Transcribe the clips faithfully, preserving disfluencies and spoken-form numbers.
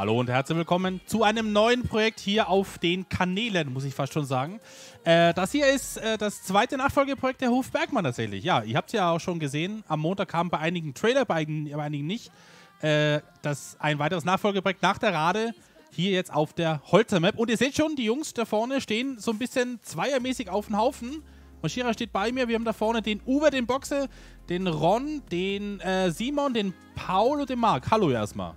Hallo und herzlich willkommen zu einem neuen Projekt hier auf den Kanälen, muss ich fast schon sagen. Äh, das hier ist äh, das zweite Nachfolgeprojekt der Hof Bergmann tatsächlich. Ja, ihr habt es ja auch schon gesehen, am Montag kam bei einigen Trailer, bei einigen, bei einigen nicht, äh, das ein weiteres Nachfolgeprojekt nach der Rade, hier jetzt auf der Holzer-Map. Und ihr seht schon, die Jungs da vorne stehen so ein bisschen zweiermäßig auf dem Haufen. Maschira steht bei mir, wir haben da vorne den Uwe, den Boxer, den Ron, den äh, Simon, den Paul und den Marc. Hallo erstmal.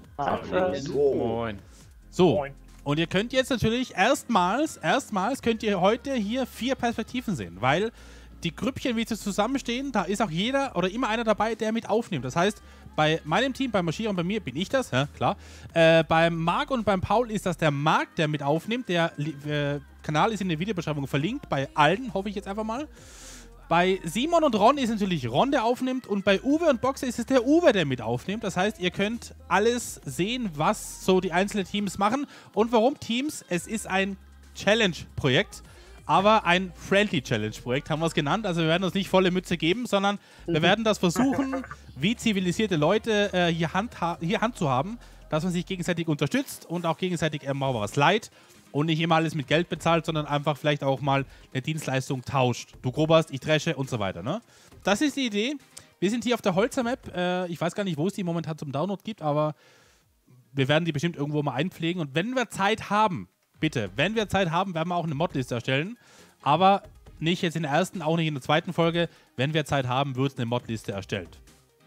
So. Moin. So, Moin. und ihr könnt jetzt natürlich erstmals, erstmals könnt ihr heute hier vier Perspektiven sehen, weil die Grüppchen, wie sie zusammenstehen, da ist auch jeder oder immer einer dabei, der mit aufnimmt. Das heißt, bei meinem Team, bei Maschira und bei mir bin ich das, ja, klar. Äh, beim Marc und beim Paul ist das der Marc, der mit aufnimmt. Der äh, Kanal ist in der Videobeschreibung verlinkt, bei allen, hoffe ich jetzt einfach mal. Bei Simon und Ron ist natürlich Ron, der aufnimmt, und bei Uwe und Boxer ist es der Uwe, der mit aufnimmt. Das heißt, ihr könnt alles sehen, was so die einzelnen Teams machen und warum Teams. Es ist ein Challenge-Projekt, aber ein Friendly-Challenge-Projekt haben wir es genannt. Also wir werden uns nicht volle Mütze geben, sondern wir werden das versuchen, wie zivilisierte Leute äh, hier, Hand hier Hand zu haben, dass man sich gegenseitig unterstützt und auch gegenseitig äh, mal was leiht. Und nicht immer alles mit Geld bezahlt, sondern einfach vielleicht auch mal eine Dienstleistung tauscht. Du groberst, ich dresche und so weiter. Ne? Das ist die Idee. Wir sind hier auf der Holzer-Map. Äh, ich weiß gar nicht, wo es die momentan zum Download gibt, aber wir werden die bestimmt irgendwo mal einpflegen. Und wenn wir Zeit haben, bitte, wenn wir Zeit haben, werden wir auch eine Modliste erstellen. Aber nicht jetzt in der ersten, auch nicht in der zweiten Folge. Wenn wir Zeit haben, wird eine Modliste erstellt.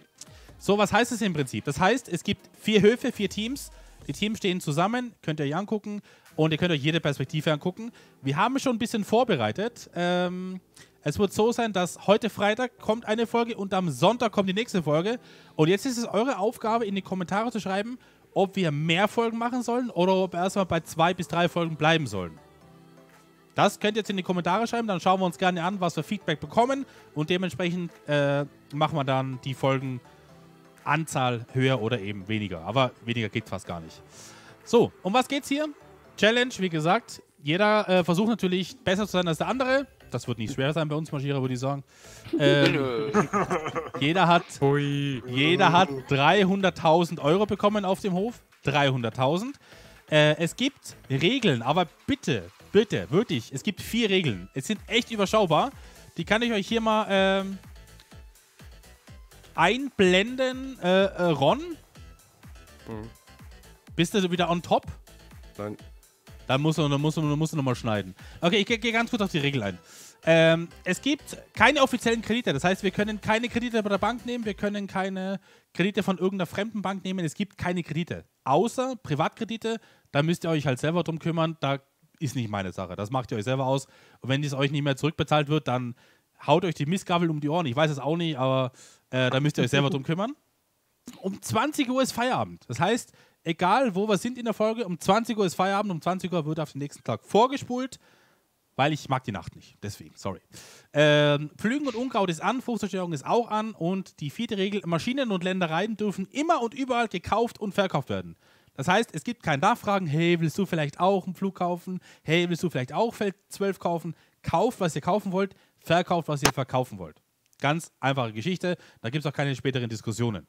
So, was heißt es im Prinzip? Das heißt, es gibt vier Höfe, vier Teams. Die Teams stehen zusammen, könnt ihr euch angucken und ihr könnt euch jede Perspektive angucken. Wir haben schon ein bisschen vorbereitet. Ähm, es wird so sein, dass heute Freitag kommt eine Folge und am Sonntag kommt die nächste Folge. Und jetzt ist es eure Aufgabe, in die Kommentare zu schreiben, ob wir mehr Folgen machen sollen oder ob wir erstmal bei zwei bis drei Folgen bleiben sollen. Das könnt ihr jetzt in die Kommentare schreiben, dann schauen wir uns gerne an, was wir Feedback bekommen und dementsprechend äh, machen wir dann die Folgen Anzahl höher oder eben weniger. Aber weniger geht fast gar nicht. So, um was geht's hier? Challenge, wie gesagt. Jeder äh, versucht natürlich besser zu sein als der andere. Das wird nicht schwer sein bei uns, Maschira, würde ich sagen. Ähm, jeder hat, jeder hat dreihunderttausend Euro bekommen auf dem Hof. dreihunderttausend. Äh, es gibt Regeln, aber bitte, bitte, wirklich, es gibt vier Regeln. Es sind echt überschaubar. Die kann ich euch hier mal ähm, einblenden. Äh, äh, Ron? Mhm. Bist du wieder on top? Nein. Dann musst du, dann musst du, dann musst du nochmal schneiden. Okay, ich gehe geh ganz kurz auf die Regel ein. Ähm, es gibt keine offiziellen Kredite. Das heißt, wir können keine Kredite bei der Bank nehmen. Wir können keine Kredite von irgendeiner fremden Bank nehmen. Es gibt keine Kredite. Außer Privatkredite. Da müsst ihr euch halt selber drum kümmern. Da ist nicht meine Sache. Das macht ihr euch selber aus. Und wenn es euch nicht mehr zurückbezahlt wird, dann haut euch die Mistgabel um die Ohren. Ich weiß es auch nicht, aber äh, da müsst ihr euch selber drum kümmern. Um zwanzig Uhr ist Feierabend. Das heißt, egal wo wir sind in der Folge, um zwanzig Uhr ist Feierabend, um zwanzig Uhr wird auf den nächsten Tag vorgespult, weil ich mag die Nacht nicht. Deswegen, sorry. Ähm, Pflügen und Unkraut ist an, Fruchtzerstörung ist auch an und die vierte Regel, Maschinen und Ländereien dürfen immer und überall gekauft und verkauft werden. Das heißt, es gibt kein Nachfragen, hey, willst du vielleicht auch einen Flug kaufen? Hey, willst du vielleicht auch Feld zwölf kaufen? Kauft, was ihr kaufen wollt, verkauft, was ihr verkaufen wollt. Ganz einfache Geschichte, da gibt es auch keine späteren Diskussionen.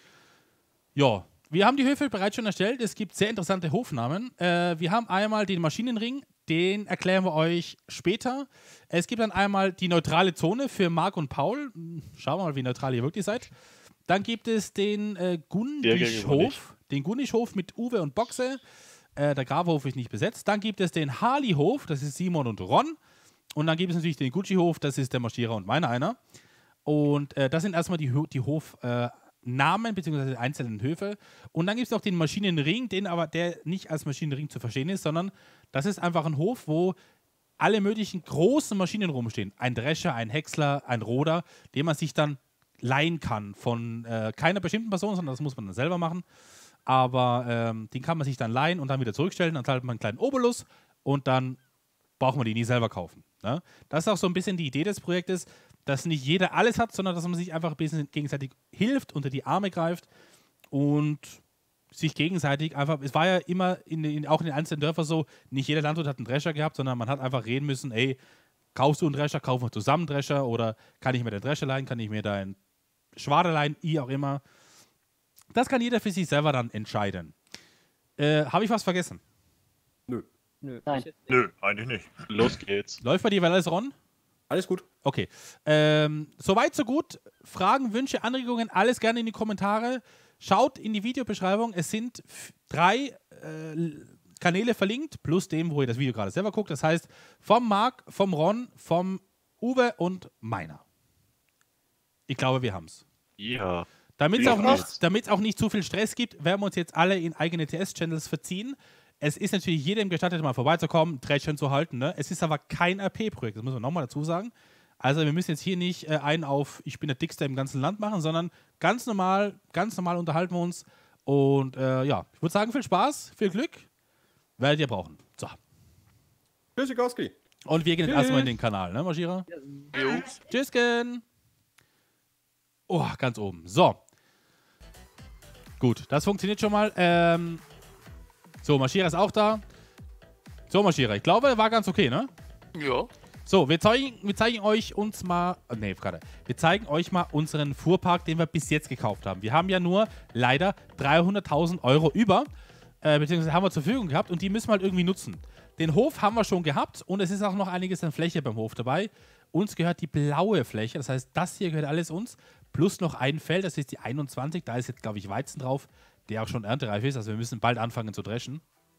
Ja, wir haben die Höfe bereits schon erstellt. Es gibt sehr interessante Hofnamen. Äh, wir haben einmal den Maschinenring, den erklären wir euch später. Es gibt dann einmal die neutrale Zone für Marc und Paul. Schauen wir mal, wie neutral ihr wirklich seid. Dann gibt es den äh, Gundischhof, den Gundischhof mit Uwe und Boxe. Äh, der Gravehof ist nicht besetzt. Dann gibt es den Harleyhof, das ist Simon und Ron. Und dann gibt es natürlich den Gucci-Hof, das ist der Maschira und meiner einer. Und äh, das sind erstmal die, die Hof- äh, Namen bzw. einzelnen Höfe. Und dann gibt es auch den Maschinenring, den aber der nicht als Maschinenring zu verstehen ist, sondern das ist einfach ein Hof, wo alle möglichen großen Maschinen rumstehen. Ein Drescher, ein Häcksler, ein Roder, den man sich dann leihen kann von äh, keiner bestimmten Person, sondern das muss man dann selber machen. Aber ähm, den kann man sich dann leihen und dann wieder zurückstellen. Dann zahlt man einen kleinen Obolus und dann braucht man die nie selber kaufen. Ne? Das ist auch so ein bisschen die Idee des Projektes, dass nicht jeder alles hat, sondern dass man sich einfach ein bisschen gegenseitig hilft, unter die Arme greift und sich gegenseitig einfach, es war ja immer in, in, auch in den einzelnen Dörfern so, nicht jeder Landwirt hat einen Drescher gehabt, sondern man hat einfach reden müssen, ey, kaufst du einen Drescher, kaufen wir zusammen einen Drescher oder kann ich mir den Drescher leihen, kann ich mir deinen Schwader leihen, wie auch immer. Das kann jeder für sich selber dann entscheiden. Äh, Habe ich was vergessen? Nö. Nö. Nein. Nö, eigentlich nicht. Los geht's. Läuft bei dir alles, Ron? Alles gut. Okay. Ähm, Soweit, so gut. Fragen, Wünsche, Anregungen, alles gerne in die Kommentare. Schaut in die Videobeschreibung. Es sind drei äh, Kanäle verlinkt, plus dem, wo ihr das Video gerade selber guckt. Das heißt, vom Marc, vom Ron, vom Uwe und meiner. Ich glaube, wir haben es. Ja. Damit es Ja, auch, krass. nicht- damit's auch nicht zu viel Stress gibt, werden wir uns jetzt alle in eigene T S-Channels verziehen. Es ist natürlich jedem gestattet, mal vorbeizukommen, Trädchen zu halten. Ne? Es ist aber kein R P-Projekt, das muss man nochmal dazu sagen. Also wir müssen jetzt hier nicht äh, einen auf ich bin der Dickste im ganzen Land machen, sondern ganz normal, ganz normal unterhalten wir uns. Und äh, ja, ich würde sagen, viel Spaß, viel Glück, werdet ihr brauchen. So. Tschüssikowski. Und wir gehen jetzt erstmal in den Kanal, ne, Maschierer? Jo. Tschüssken. Oh, ganz oben. So. Gut, das funktioniert schon mal. Ähm, so, Maschierer ist auch da. So, Maschierer, ich glaube, war ganz okay, ne? Ja. So, wir zeigen, wir zeigen euch uns mal, äh, nee, gerade, wir zeigen euch mal unseren Fuhrpark, den wir bis jetzt gekauft haben. Wir haben ja nur leider dreihunderttausend Euro über, äh, beziehungsweise haben wir zur Verfügung gehabt und die müssen wir halt irgendwie nutzen. Den Hof haben wir schon gehabt und es ist auch noch einiges an Fläche beim Hof dabei. Uns gehört die blaue Fläche, das heißt, das hier gehört alles uns, plus noch ein Feld, das ist die einundzwanzig, da ist jetzt, glaube ich, Weizen drauf, der auch schon erntereif ist, also wir müssen bald anfangen zu dreschen.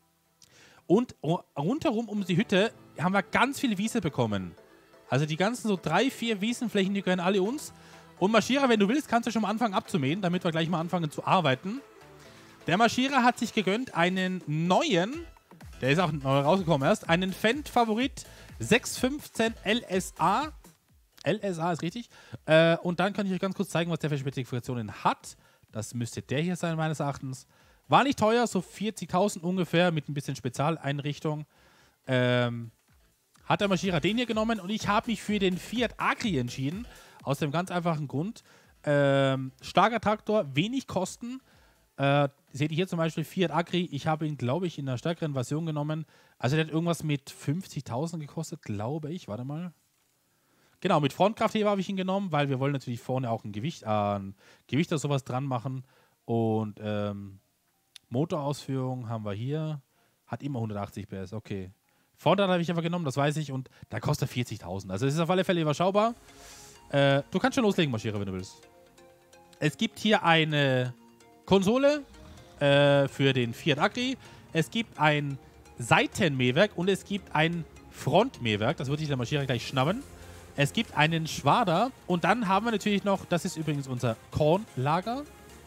Und rundherum um die Hütte haben wir ganz viele Wiese bekommen. Also die ganzen so drei, vier Wiesenflächen, die gehören alle uns. Und Maschierer, wenn du willst, kannst du schon mal anfangen abzumähen, damit wir gleich mal anfangen zu arbeiten. Der Maschierer hat sich gegönnt einen neuen, der ist auch neu rausgekommen erst, einen Fendt-Favorit sechs fünfzehn L S A. L S A ist richtig. Äh, und dann kann ich euch ganz kurz zeigen, was der für Spezifikationen hat. Das müsste der hier sein, meines Erachtens. War nicht teuer, so vierzigtausend ungefähr, mit ein bisschen Spezialeinrichtung. Ähm, hat der Maschierer den hier genommen und ich habe mich für den Fiat Agri entschieden. Aus dem ganz einfachen Grund. Ähm, starker Traktor, wenig Kosten. Äh, seht ihr hier zum Beispiel Fiat Agri. Ich habe ihn, glaube ich, in einer stärkeren Version genommen. Also der hat irgendwas mit fünfzigtausend gekostet, glaube ich. Warte mal. Genau, mit Frontkraftheber habe ich ihn genommen, weil wir wollen natürlich vorne auch ein Gewicht, äh, ein Gewicht oder sowas dran machen. Und ähm, Motorausführung haben wir hier. Hat immer hundertachtzig P S, okay. Vorderrad habe ich aber genommen, das weiß ich. Und da kostet er vierzigtausend. Also es ist auf alle Fälle überschaubar. Äh, du kannst schon loslegen, Maschierer, wenn du willst. Es gibt hier eine Konsole äh, für den Fiat Agri. Es gibt ein Seitenmähwerk und es gibt ein Frontmähwerk. Das würde sich der Maschierer gleich schnappen. Es gibt einen Schwader. Und dann haben wir natürlich noch, das ist übrigens unser Kornlager.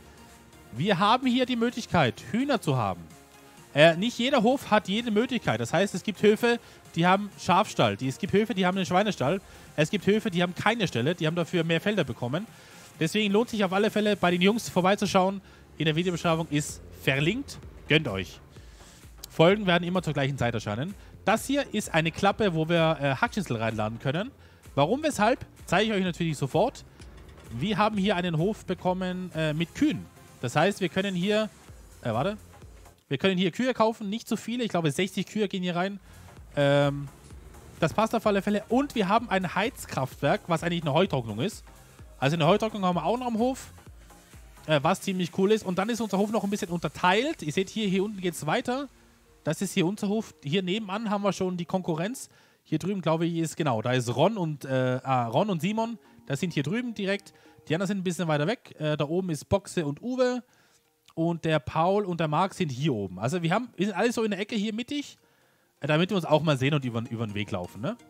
Wir haben hier die Möglichkeit, Hühner zu haben. Äh, nicht jeder Hof hat jede Möglichkeit. Das heißt, es gibt Höfe, die haben Schafstall. Die, es gibt Höfe, die haben einen Schweinestall. Es gibt Höfe, die haben keine Stelle. Die haben dafür mehr Felder bekommen. Deswegen lohnt sich auf alle Fälle, bei den Jungs vorbeizuschauen. In der Videobeschreibung ist verlinkt. Gönnt euch. Folgen werden immer zur gleichen Zeit erscheinen. Das hier ist eine Klappe, wo wir äh, Hackschnitzel reinladen können. Warum, weshalb, zeige ich euch natürlich sofort. Wir haben hier einen Hof bekommen äh, mit Kühen. Das heißt, wir können hier, äh, warte, wir können hier Kühe kaufen, nicht so viele, ich glaube sechzig Kühe gehen hier rein. Ähm, das passt auf alle Fälle. Und wir haben ein Heizkraftwerk, was eigentlich eine Heutrocknung ist. Also eine Heutrocknung haben wir auch noch am Hof, äh, was ziemlich cool ist. Und dann ist unser Hof noch ein bisschen unterteilt. Ihr seht hier, hier unten geht es weiter. Das ist hier unser Hof. Hier nebenan haben wir schon die Konkurrenz. Hier drüben, glaube ich, ist, genau, da ist Ron und, äh, ah, Ron und Simon. Das sind hier drüben direkt. Die anderen sind ein bisschen weiter weg. Äh, da oben ist Boxe und Uwe. Und der Paul und der Marc sind hier oben. Also wir, haben, wir sind alle so in der Ecke hier mittig, äh, damit wir uns auch mal sehen und über, über den Weg laufen. Ne?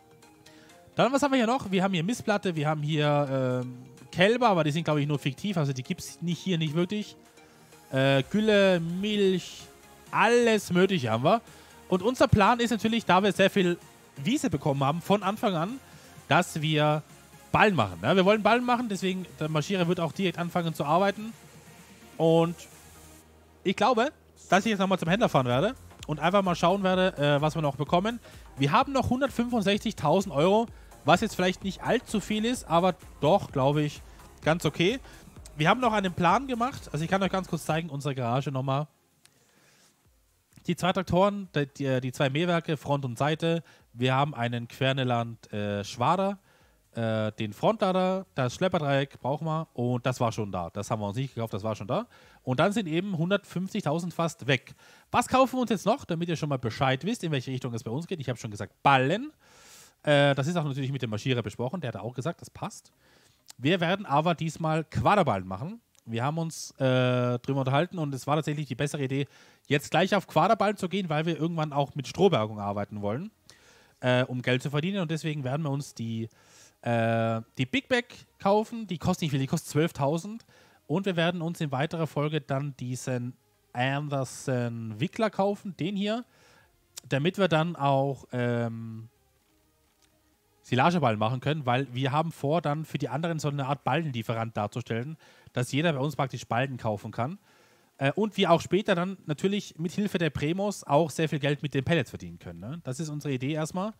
Dann, was haben wir hier noch? Wir haben hier Mistplatte, wir haben hier ähm, Kälber, aber die sind, glaube ich, nur fiktiv. Also die gibt es nicht hier nicht wirklich. Äh, Gülle, Milch, alles Mögliche haben wir. Und unser Plan ist natürlich, da wir sehr viel Wiese bekommen haben, von Anfang an, dass wir Ballen machen. Ne? Wir wollen Ballen machen, deswegen der Maschierer wird auch direkt anfangen zu arbeiten. Und ich glaube, dass ich jetzt nochmal zum Händler fahren werde und einfach mal schauen werde, äh, was wir noch bekommen. Wir haben noch hundertfünfundsechzigtausend Euro, was jetzt vielleicht nicht allzu viel ist, aber doch, glaube ich, ganz okay. Wir haben noch einen Plan gemacht. Also ich kann euch ganz kurz zeigen, unsere Garage nochmal. Die zwei Traktoren, die, die, die zwei Mähwerke, Front und Seite. Wir haben einen Querneland äh, Schwader. Äh, den Frontlader, das Schlepperdreieck brauchen wir und das war schon da. Das haben wir uns nicht gekauft, das war schon da. Und dann sind eben hundertfünfzigtausend fast weg. Was kaufen wir uns jetzt noch, damit ihr schon mal Bescheid wisst, in welche Richtung es bei uns geht? Ich habe schon gesagt, Ballen. Äh, das ist auch natürlich mit dem Marschierer besprochen, der hat auch gesagt, das passt. Wir werden aber diesmal Quaderballen machen. Wir haben uns äh, drüber unterhalten und es war tatsächlich die bessere Idee, jetzt gleich auf Quaderballen zu gehen, weil wir irgendwann auch mit Strohbergung arbeiten wollen, äh, um Geld zu verdienen. Und deswegen werden wir uns die Äh, die Big Bag kaufen, die kostet nicht viel, die kostet zwölftausend und wir werden uns in weiterer Folge dann diesen Anderson Wickler kaufen, den hier, damit wir dann auch ähm, Silageballen machen können, weil wir haben vor, dann für die anderen so eine Art Ballenlieferant darzustellen, dass jeder bei uns praktisch Ballen kaufen kann äh, und wir auch später dann natürlich mit Hilfe der Premos auch sehr viel Geld mit den Pellets verdienen können. Ne? Das ist unsere Idee erstmal.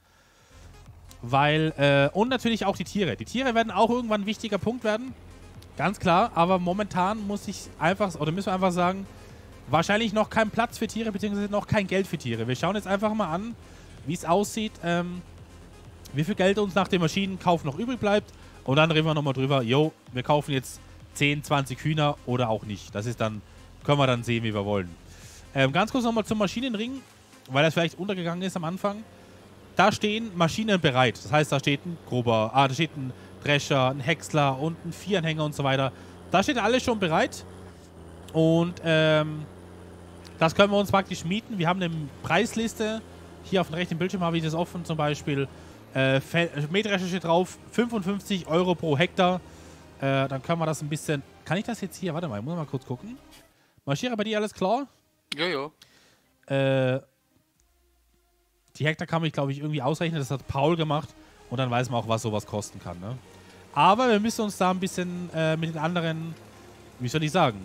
Weil, äh, und natürlich auch die Tiere. Die Tiere werden auch irgendwann ein wichtiger Punkt werden. Ganz klar, aber momentan muss ich einfach, oder müssen wir einfach sagen, wahrscheinlich noch kein Platz für Tiere, beziehungsweise noch kein Geld für Tiere. Wir schauen jetzt einfach mal an, wie es aussieht, ähm, wie viel Geld uns nach dem Maschinenkauf noch übrig bleibt. Und dann reden wir nochmal drüber, jo, wir kaufen jetzt zehn, zwanzig Hühner oder auch nicht. Das ist dann, können wir dann sehen, wie wir wollen. Ähm, ganz kurz nochmal zum Maschinenring, weil das vielleicht untergegangen ist am Anfang. Da stehen Maschinen bereit. Das heißt, da steht ein grober, ah, da steht ein Drescher, ein Häcksler und ein Vieranhänger und so weiter. Da steht alles schon bereit. Und ähm, das können wir uns praktisch mieten. Wir haben eine Preisliste. Hier auf dem rechten Bildschirm habe ich das offen. Zum Beispiel äh, Mähdrescher steht drauf, fünfundfünfzig Euro pro Hektar. Äh, dann können wir das ein bisschen... Kann ich das jetzt hier... Warte mal, ich muss mal kurz gucken. Marschierer, bei dir alles klar? Ja, ja. Äh... Die Hektar kann man, glaube ich, irgendwie ausrechnen. Das hat Paul gemacht. Und dann weiß man auch, was sowas kosten kann. Ne? Aber wir müssen uns da ein bisschen äh, mit den anderen, wie soll ich sagen,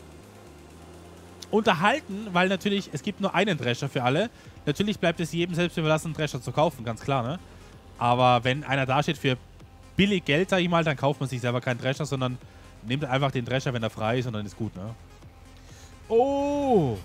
unterhalten, weil natürlich, es gibt nur einen Drescher für alle. Natürlich bleibt es jedem selbst überlassen, einen Drescher zu kaufen, ganz klar. Ne? Aber wenn einer da steht für billig Geld, sag ich mal, dann kauft man sich selber keinen Drescher, sondern nimmt einfach den Drescher, wenn er frei ist und dann ist gut. Ne? Oh!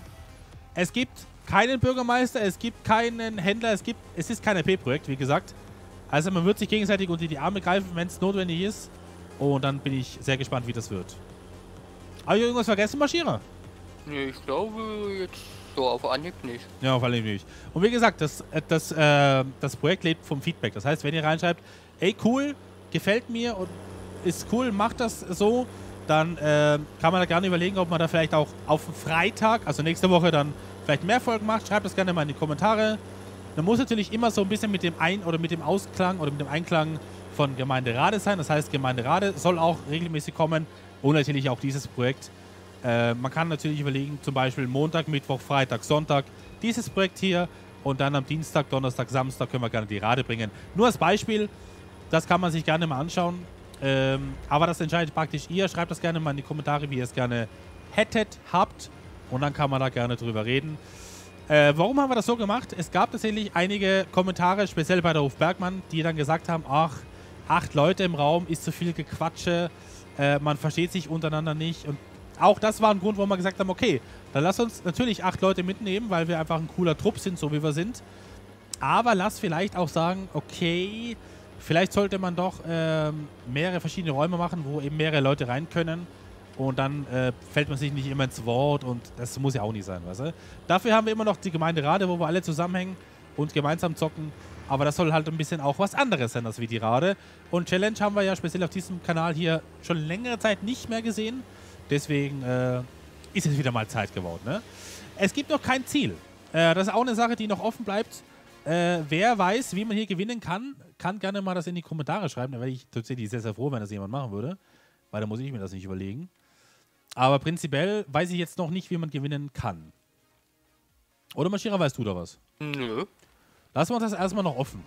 Es gibt keinen Bürgermeister, es gibt keinen Händler, es gibt, es ist kein R P-Projekt, wie gesagt. Also man wird sich gegenseitig unter die Arme greifen, wenn es notwendig ist. Und dann bin ich sehr gespannt, wie das wird. Habe ich irgendwas vergessen, Marschierer? Nee, ich glaube jetzt so auf Anhieb nicht. Ja, auf Anhieb nicht. Und wie gesagt, das, das, äh, das Projekt lebt vom Feedback. Das heißt, wenn ihr reinschreibt, ey cool, gefällt mir und ist cool, macht das so, dann äh, kann man da gerne überlegen, ob man da vielleicht auch auf Freitag, also nächste Woche dann vielleicht mehr Folgen macht. Schreibt das gerne mal in die Kommentare. Man muss natürlich immer so ein bisschen mit dem Ein- oder mit dem Ausklang oder mit dem Einklang von Gemeinderade sein. Das heißt, Gemeinderade soll auch regelmäßig kommen und natürlich auch dieses Projekt. Äh, man kann natürlich überlegen, zum Beispiel Montag, Mittwoch, Freitag, Sonntag dieses Projekt hier und dann am Dienstag, Donnerstag, Samstag können wir gerne die Rade bringen. Nur als Beispiel, das kann man sich gerne mal anschauen. Ähm, aber das entscheidet praktisch ihr. Schreibt das gerne mal in die Kommentare, wie ihr es gerne hättet, habt. Und dann kann man da gerne drüber reden. Äh, warum haben wir das so gemacht? Es gab tatsächlich einige Kommentare, speziell bei der Ruf Bergmann, die dann gesagt haben, ach, acht Leute im Raum ist zu viel Gequatsche, äh, man versteht sich untereinander nicht. Und auch das war ein Grund, warum wir gesagt haben, okay, dann lass uns natürlich acht Leute mitnehmen, weil wir einfach ein cooler Trupp sind, so wie wir sind. Aber lass vielleicht auch sagen, okay, vielleicht sollte man doch ähm, mehrere verschiedene Räume machen, wo eben mehrere Leute rein können. Und dann äh, fällt man sich nicht immer ins Wort und das muss ja auch nicht sein, weißt du? Dafür haben wir immer noch die Gemeinderade, wo wir alle zusammenhängen und gemeinsam zocken. Aber das soll halt ein bisschen auch was anderes sein als wie die Rade. Und Challenge haben wir ja speziell auf diesem Kanal hier schon längere Zeit nicht mehr gesehen. Deswegen äh, ist es wieder mal Zeit geworden. Ne? Es gibt noch kein Ziel. Äh, das ist auch eine Sache, die noch offen bleibt. Äh, wer weiß, wie man hier gewinnen kann, kann gerne mal das in die Kommentare schreiben. Da wäre ich tatsächlich sehr, sehr froh, wenn das jemand machen würde. Weil da muss ich mir das nicht überlegen. Aber prinzipiell weiß ich jetzt noch nicht, wie man gewinnen kann. Oder Marschierer, weißt du da was? Nö. Lassen wir uns das erstmal noch offen.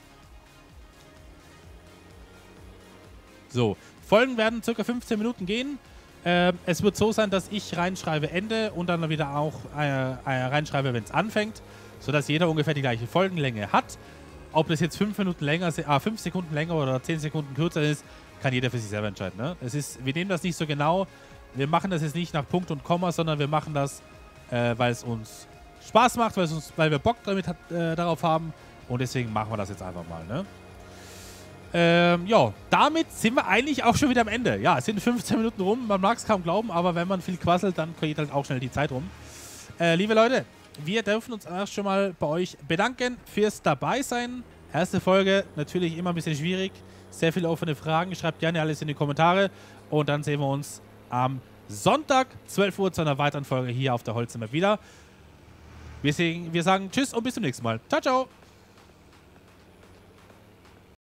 So, Folgen werden circa fünfzehn Minuten gehen. Äh, es wird so sein, dass ich reinschreibe Ende und dann wieder auch äh, äh, reinschreibe, wenn es anfängt, sodass jeder ungefähr die gleiche Folgenlänge hat. Ob das jetzt fünf Minuten länger, äh, fünf Sekunden länger oder zehn Sekunden kürzer ist, kann jeder für sich selber entscheiden. Ne? Es ist, wir nehmen das nicht so genau. Wir machen das jetzt nicht nach Punkt und Komma, sondern wir machen das, äh, weil es uns Spaß macht, weil, es uns, weil wir Bock damit hat, äh, darauf haben. Und deswegen machen wir das jetzt einfach mal. Ne? Ähm, ja, damit sind wir eigentlich auch schon wieder am Ende. Ja, es sind fünfzehn Minuten rum, man mag es kaum glauben, aber wenn man viel quasselt, dann geht halt auch schnell die Zeit rum. Äh, liebe Leute, wir dürfen uns erst schon mal bei euch bedanken fürs Dabeisein. Erste Folge, natürlich immer ein bisschen schwierig. Sehr viele offene Fragen, schreibt gerne alles in die Kommentare. Und dann sehen wir uns am Sonntag, zwölf Uhr, zu einer weiteren Folge hier auf der Holzimmer wieder. Wir, sehen, wir sagen Tschüss und bis zum nächsten Mal. Ciao, ciao!